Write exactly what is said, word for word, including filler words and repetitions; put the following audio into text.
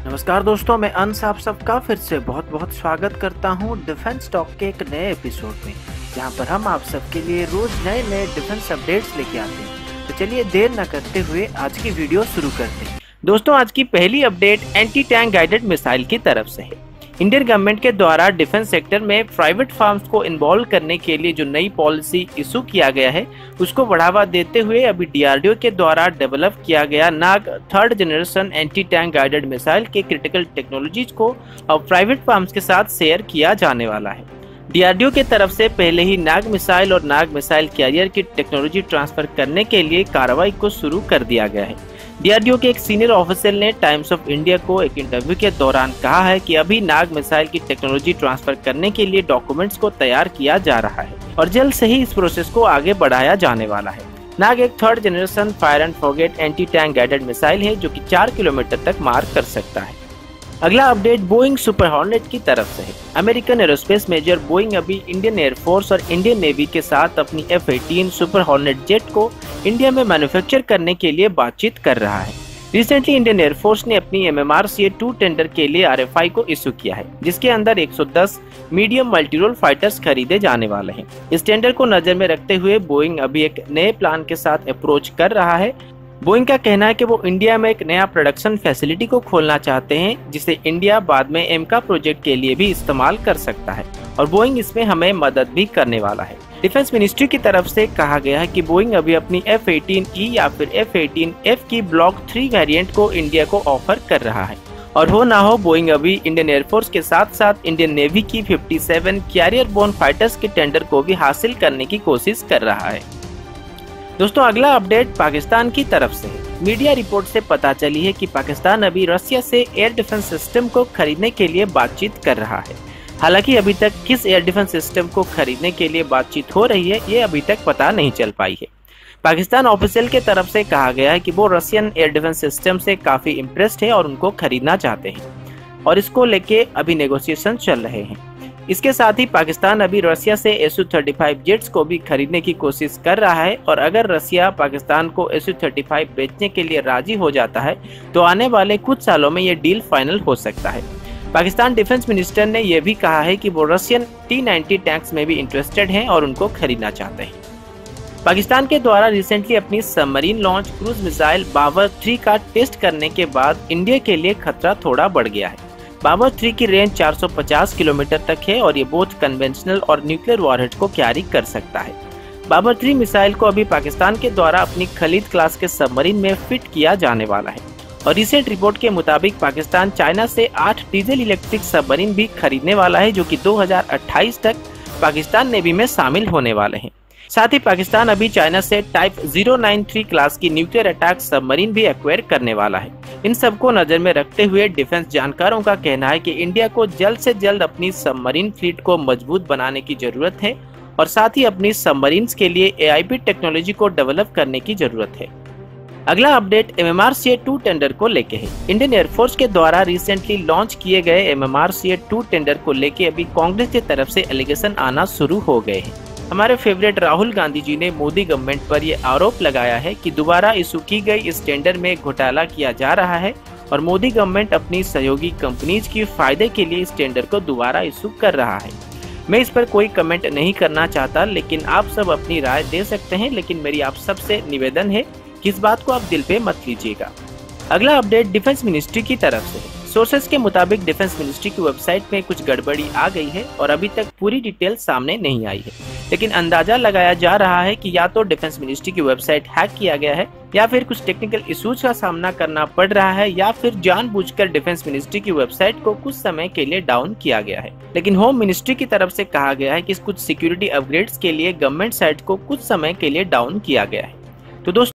नमस्कार दोस्तों, मैं अंश आप सबका फिर से बहुत बहुत स्वागत करता हूं डिफेंस टॉक के एक नए एपिसोड में, जहां पर हम आप सबके लिए रोज नए नए डिफेंस अपडेट्स लेके आते हैं। तो चलिए देर न करते हुए आज की वीडियो शुरू करते हैं। दोस्तों, आज की पहली update anti tank guided missile की तरफ से है। इंडियन गवर्नमेंट के द्वारा डिफेंस सेक्टर में प्राइवेट फार्म्स को इन्वॉल्व करने के लिए जो नई पॉलिसी इशू किया गया है, उसको बढ़ावा देते हुए अभी डीआरडीओ के द्वारा डेवलप किया गया Nag third generation anti tank guided missile के क्रिटिकल टेक्नोलॉजीज को अब प्राइवेट फार्म्स के साथ शेयर किया जाने वाला है। डीआरडीओ के तरफ से पहले ही नाग मिसाइल और नाग मिसाइल कैरियर की टेक्नोलॉजी ट्रांसफर करने के लिए कार्रवाई को शुरू कर दिया गया है। डीआरडीओ के एक सीनियर ऑफिसर ने टाइम्स ऑफ इंडिया को एक इंटरव्यू के दौरान कहा है कि अभी नाग मिसाइल की टेक्नोलॉजी ट्रांसफर करने के लिए डॉक्यूमेंट्स को तैयार किया जा रहा है और जल्द से ही इस प्रोसेस को आगे बढ़ाया जाने वाला है। नाग एक third generation fire and forget anti tank guided missile है जो कि चार किलोमीटर तक मार कर सकता है। अगला अपडेट बोइंग सुपर हॉर्नेट की तरफ से है। अमेरिकन एरोस्पेस मेजर बोइंग अभी इंडियन एयरफोर्स और इंडियन नेवी के साथ अपनी F eighteen super hornet jet को इंडिया में मैन्युफैक्चर करने के लिए बातचीत कर रहा है। रिसेंटली इंडियन एयरफोर्स ने अपनी M M R C A two tender के लिए आर एफ आई को इशू किया है, जिसके अंदर एक सौ दस मीडियम मल्टीरोल फाइटर्स खरीदे जाने वाले हैं। इस टेंडर को नजर में रखते हुए बोइंग अभी एक नए प्लान के साथ अप्रोच कर रहा है। बोइंग का कहना है कि वो इंडिया में एक नया प्रोडक्शन फैसिलिटी को खोलना चाहते हैं, जिसे इंडिया बाद में एमका प्रोजेक्ट के लिए भी इस्तेमाल कर सकता है और बोइंग इसमें हमें मदद भी करने वाला है। डिफेंस मिनिस्ट्री की तरफ से कहा गया है कि बोइंग अभी अपनी एफ एटीन ई या फिर एफ एटीन एफ की ब्लॉक थ्री वेरिएंट को इंडिया को ऑफर कर रहा है और हो ना हो बोइंग अभी इंडियन एयरफोर्स के साथ साथ इंडियन नेवी की सत्तावन कैरियर बोर्न फाइटर्स के टेंडर को भी हासिल करने की कोशिश कर रहा है। दोस्तों, अगला अपडेट पाकिस्तान की तरफ से है। मीडिया रिपोर्ट से पता चली है कि पाकिस्तान अभी रसिया से एयर डिफेंस सिस्टम को खरीदने के लिए बातचीत कर रहा है। हालांकि अभी तक किस एयर डिफेंस सिस्टम को खरीदने के लिए बातचीत हो रही है, ये अभी तक पता नहीं चल पाई है। पाकिस्तान ऑफिशियल के तरफ से कहा गया है कि वो रशियन एयर डिफेंस सिस्टम से काफी इम्प्रेस्ड है और उनको खरीदना चाहते हैं और इसको लेके अभी नेगोशिएशन चल रहे हैं। इसके साथ ही पाकिस्तान अभी रसिया से S U thirty five jets को भी खरीदने की कोशिश कर रहा है और अगर रसिया पाकिस्तान को एस यू थर्टी फाइव बेचने के लिए राजी हो जाता है तो आने वाले कुछ सालों में ये डील फाइनल हो सकता है। पाकिस्तान डिफेंस मिनिस्टर ने यह भी कहा है कि वो रशियन टी नाइंटी टैंक्स में भी इंटरेस्टेड हैं और उनको खरीदना चाहते हैं। पाकिस्तान के द्वारा रिसेंटली अपनी submarine launch cruise missile Babur three का टेस्ट करने के बाद इंडिया के लिए खतरा थोड़ा बढ़ गया है। बाबर थ्री की रेंज चार सौ पचास किलोमीटर तक है और ये बोथ कन्वेंशनल और न्यूक्लियर वॉरहेड को कैरी कर सकता है। बाबर थ्री मिसाइल को अभी पाकिस्तान के द्वारा अपनी खलीद क्लास के सबमरीन में फिट किया जाने वाला है और रिसेंट रिपोर्ट के मुताबिक पाकिस्तान चाइना से आठ डीजल इलेक्ट्रिक सबमरीन भी खरीदने वाला है, जो कि दो हज़ार अट्ठाईस तक पाकिस्तान नेवी में शामिल होने वाले हैं। साथ ही पाकिस्तान अभी चाइना से type zero nine three class की न्यूक्लियर अटैक सबमरीन भी एक्वायर करने वाला है। इन सबको नजर में रखते हुए डिफेंस जानकारों का कहना है कि इंडिया को जल्द से जल्द अपनी सबमरीन फ्लीट को मजबूत बनाने की जरूरत है और साथ ही अपनी सबमरीन्स के लिए ए आई पी टेक्नोलॉजी को डेवलप करने की जरूरत है। अगला update M M R C A two tender को लेके है। इंडियन एयरफोर्स के द्वारा रिसेंटली लॉन्च किए गए M M R C A two tender को लेके अभी कांग्रेस की तरफ से एलिगेशन आना शुरू हो गए हैं। हमारे फेवरेट राहुल गांधी जी ने मोदी गवर्नमेंट पर यह आरोप लगाया है कि दोबारा इशू की गई इस टेंडर में घोटाला किया जा रहा है और मोदी गवर्नमेंट अपनी सहयोगी कंपनीज की फायदे के लिए इस टेंडर को दोबारा इशू कर रहा है। मैं इस पर कोई कमेंट नहीं करना चाहता, लेकिन आप सब अपनी राय दे सकते हैं, लेकिन मेरी आप सबसे निवेदन है कि इस बात को आप दिल पे मत लीजिएगा। अगला अपडेट डिफेंस मिनिस्ट्री की तरफ से है। सोर्सेस के मुताबिक डिफेंस मिनिस्ट्री की वेबसाइट में कुछ गड़बड़ी आ गई है और अभी तक पूरी डिटेल सामने नहीं आई है, लेकिन अंदाजा लगाया जा रहा है कि या तो डिफेंस मिनिस्ट्री की वेबसाइट हैक किया गया है या फिर कुछ टेक्निकल इश्यूज का सामना करना पड़ रहा है या फिर जानबूझकर डिफेंस मिनिस्ट्री की वेबसाइट को कुछ समय के लिए डाउन किया गया है। लेकिन होम मिनिस्ट्री की तरफ से कहा गया है कि कुछ सिक्योरिटी अपग्रेड्स के लिए गवर्नमेंट साइट को कुछ समय के लिए डाउन किया गया है। तो दोस्तों